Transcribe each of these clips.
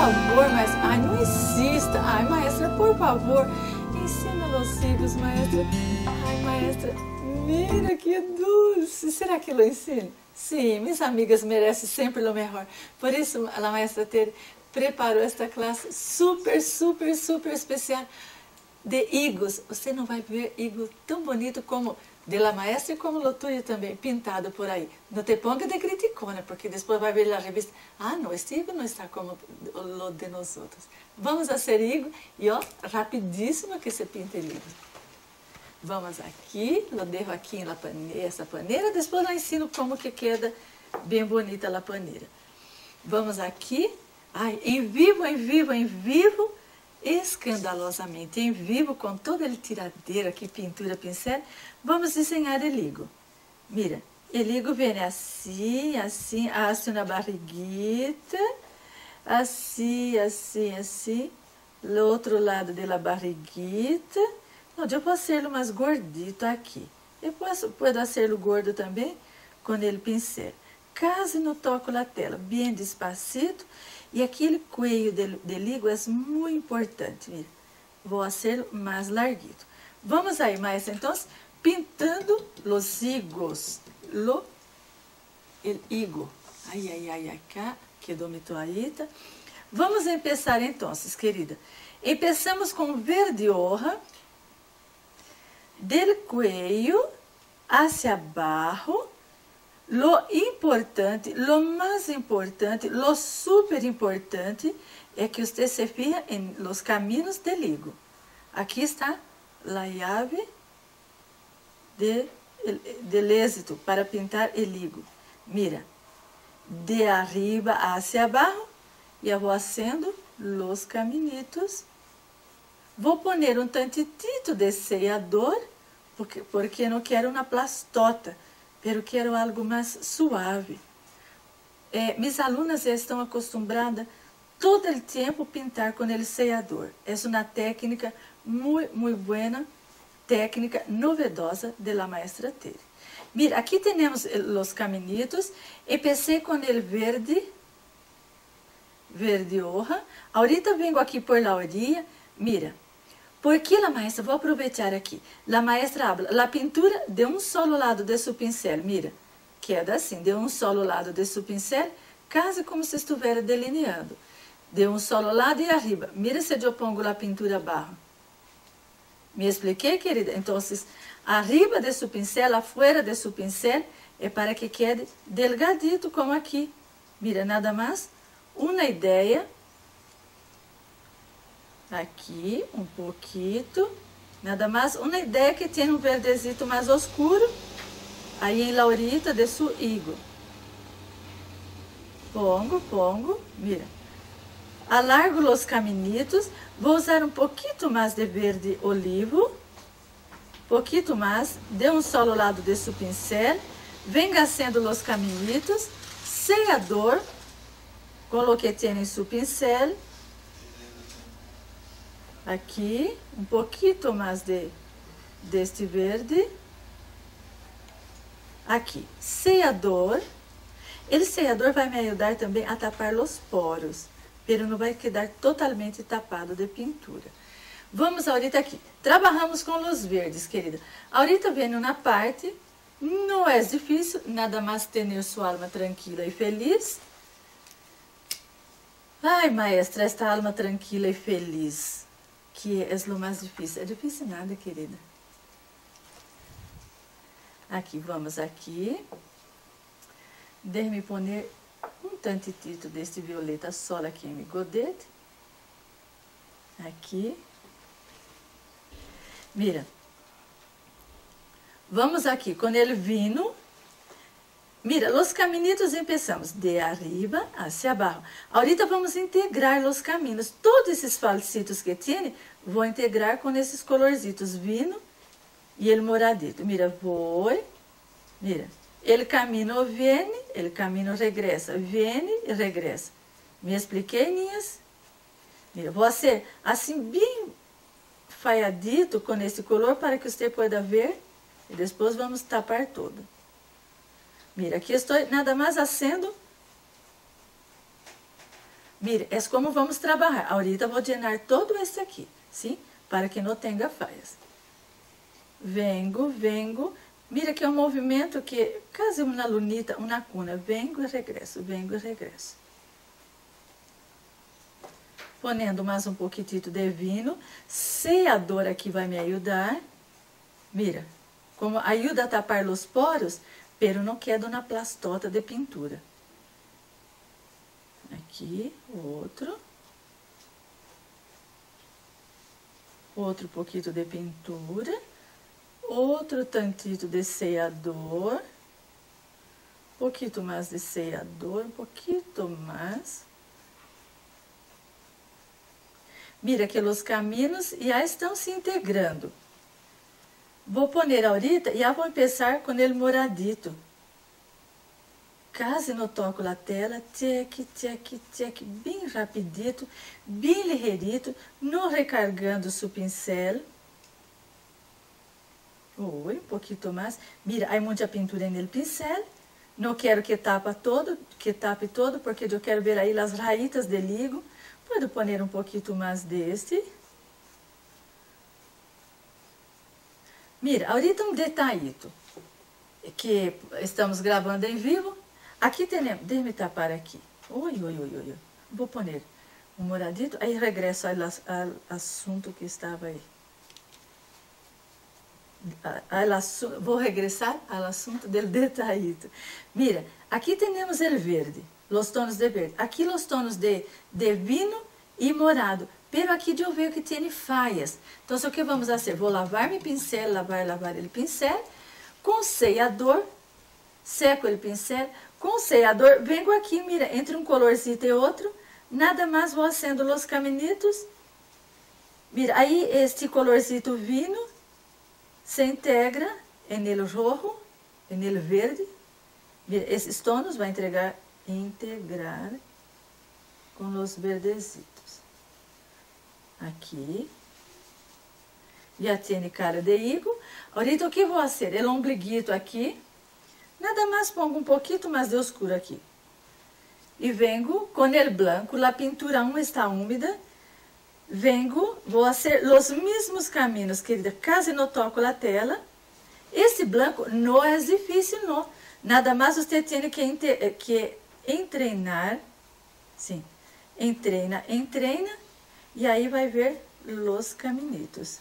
favor, mas... Ai, não insista. Ai, maestra, por favor. Ensina os filhos, maestra. Ai, maestra, mira que dulce. Será que eu ensino? Sim, minhas amigas merecem sempre o melhor. Por isso, a maestra Tere preparou esta classe super, super, super especial de higos. Você não vai ver higo tão bonito como de la maestra e como o tuyo também, pintado por aí. Não te ponga de criticona, porque depois vai ver na revista, ah, não, este higo não está como o de nós outros. Vamos fazer higo e, ó, rapidíssimo que se pinta higo. Vamos aqui, lo dejo aqui na paneira, essa paneira, depois eu ensino como que queda bem bonita a paneira. Vamos aqui, ai, em vivo, em vivo, em vivo, escandalosamente, em vivo, com toda a tiradeira aqui, pintura, pincel, vamos desenhar el higo. Mira, el higo vem assim, assim, hace uma barriguita, assim, assim, assim, do outro lado da barriguita. Não, eu posso ser mais gordito aqui. Eu posso ser gordo também com ele pincel. Quase não toco a tela, bem despacito. E aquele cuello de ligo é muito importante. Mira, vou fazer mais larguito. Vamos aí, maestra, então, pintando os higos. El higo. Ai, ai, ai, acá, quedou mi toallita. Vamos começar então, querida. Começamos com verde hoja. Del cuello hacia abajo, lo importante, lo más importante, lo super importante é que você se fija em los caminos del higo. Aqui está a llave del éxito para pintar el higo. Mira, de arriba hacia abajo, e eu vou fazendo los caminitos. Vou poner um tantitito de sellador, porque não quero uma plastota, pero quero algo mais suave. Minhas alunas já estão acostumadas todo o tempo pintar com o sellador. É uma técnica muito, muito boa, técnica novedosa de la maestra Tere. Mira, aqui temos os caminitos. Empecé com o verde hoja. Ahorita vengo aqui por la orilla. Mira. ¿Por qué la maestra? Vou aproveitar aqui. La maestra habla, la pintura de um solo lado de su pincel, mira, queda assim, de um solo lado de su pincel, quase como se estivesse delineando. De um solo lado e arriba. Mira se eu pongo a pintura abaixo. Me expliquei, querida? Então, arriba de su pincel, afuera de su pincel, é para que quede delgadito, como aqui. Mira, nada mais, uma ideia. Aqui, um pouquinho, nada mais, uma ideia que tem um verdezito mais oscuro, aí em la orilla de su higo. Pongo, mira. Alargo os caminitos, vou usar um pouquinho mais de verde olivo, pouquinho mais, de um solo lado de su pincel, venga haciendo os caminitos, sellador, com o que tem em su pincel. Aqui, um pouquinho mais deste verde. Aqui, sellador. O sellador vai me ajudar também a tapar os poros, pero não vai quedar totalmente tapado de pintura. Vamos ahorita aqui. Trabalhamos com os verdes, querida. Ahorita vem na parte, não é difícil, nada mais ter sua alma tranquila e feliz. Ai, maestra, esta alma tranquila e feliz, que é o mais difícil. É difícil nada, querida. Aqui, vamos aqui. Deixe-me poner um tantitito deste violeta só aqui em meu godete. Aqui. Mira. Vamos aqui com ele vino. Mira, os caminitos empezamos de arriba hacia abaixo. Ahorita vamos integrar os caminhos. Todos esses falsitos que tem, vou integrar com esses colorzitos vino e ele moradito. Mira, mira, el camino viene, el camino regresa, viene e regresa. Me expliquei, Ninhas? Mira, vou fazer assim bem falhadito com esse color para que você possa ver e depois vamos tapar tudo. Mira, aqui estou nada mais fazendo Mire, é como vamos trabalhar. Ahorita vou llenar todo este aqui, sim? Para que não tenha falhas. Vengo, vengo. Mira que é um movimento que, quase uma lunita, uma cuna. Vengo e regresso, vengo e regresso. Ponendo mais um pouquitito de vinho. Sellador aqui vai me ajudar. Mira, como ajuda a tapar os poros, pero não quedo na plastota de pintura. Aqui, outro. Outro pouquinho de pintura. Outro tantito de sellador. Um pouquinho mais de sellador, um pouquinho mais. Mira que os caminhos já estão se integrando. Vou poner ahorita e já vou começar com ele moradito. Quase não toco a tela, tcheque, tcheque, tcheque, bem rapidito, bem ligeirito, não recargando o pincel. Oi, um pouquinho mais. Mira, há muita pintura no pincel. Não quero que tape todo, porque eu quero ver aí as raízes de ligo. Pode poner um pouquinho mais deste. Mira, ahorita um detalhito, que estamos gravando em vivo. Aqui temos, deixa-me tapar aqui. Oi, oi, oi, oi. Vou poner um moradito, aí regresso ao assunto que estava aí. Vou regressar ao assunto do detalhito. Mira, aqui temos o verde, os tons de verde. Aqui os tons de vinho e morado. Pero aqui eu vejo que tem falhas. Então, o que vamos fazer? Vou lavar meu pincel, lavar o pincel. Com sellador, seco o pincel. Com sellador, venho aqui, mira, entre um colorcito e outro. Nada mais vou fazendo os caminitos. Mira, aí este colorcito vinho se integra no rojo, no verde. Mira, esses tonos vai integrar com os verdecitos. Aqui. Já tem cara de higo. Ahorita o que vou fazer? O ombliguito aqui. Nada mais pongo um pouquinho mais de oscuro aqui. E vengo com o branco. A pintura está úmida. Vengo, vou fazer os mesmos caminhos, querida. Quase não toco a tela. Esse branco não é difícil, não. Nada mais você tem que treinar. Sim. Entrena. E aí vai ver os caminitos.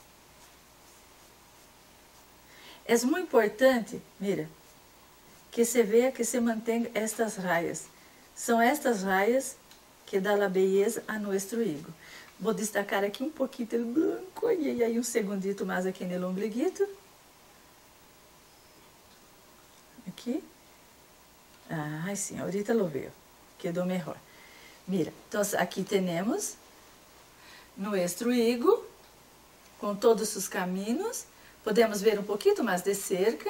É muito importante, mira, que se veja que se mantenha estas raias. São estas raias que dão a beleza a nosso higo. Vou destacar aqui um pouquinho do branco. E aí um segundito mais aqui no ombliguito. Aqui. Ah, sim, ahorita lo veo. Quedou melhor. Mira, então aqui temos nosso higo, com todos os caminhos. Podemos ver um pouquinho mais de cerca,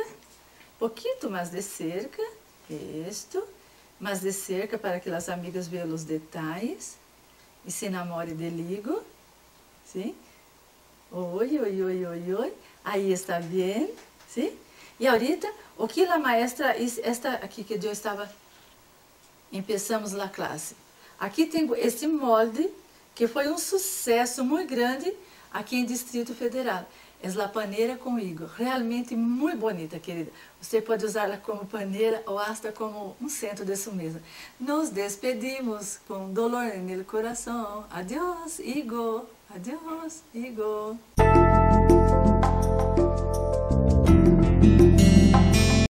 isto, mais de cerca para que as amigas vejam os detalhes e se enamorem de ligo, sim? Oi, oi, oi, oi, oi, aí está bem, sim? E ahorita, o que a maestra, esta aqui que eu estava, começamos a classe. Aqui tenho este molde, que foi um sucesso muito grande aqui em Distrito Federal. É a paneira com higo, realmente muito bonita, querida. Você pode usá-la como paneira ou hasta como um centro de sua mesa. Nos despedimos com dolor no coração. Adiós, higo. Adiós, higo.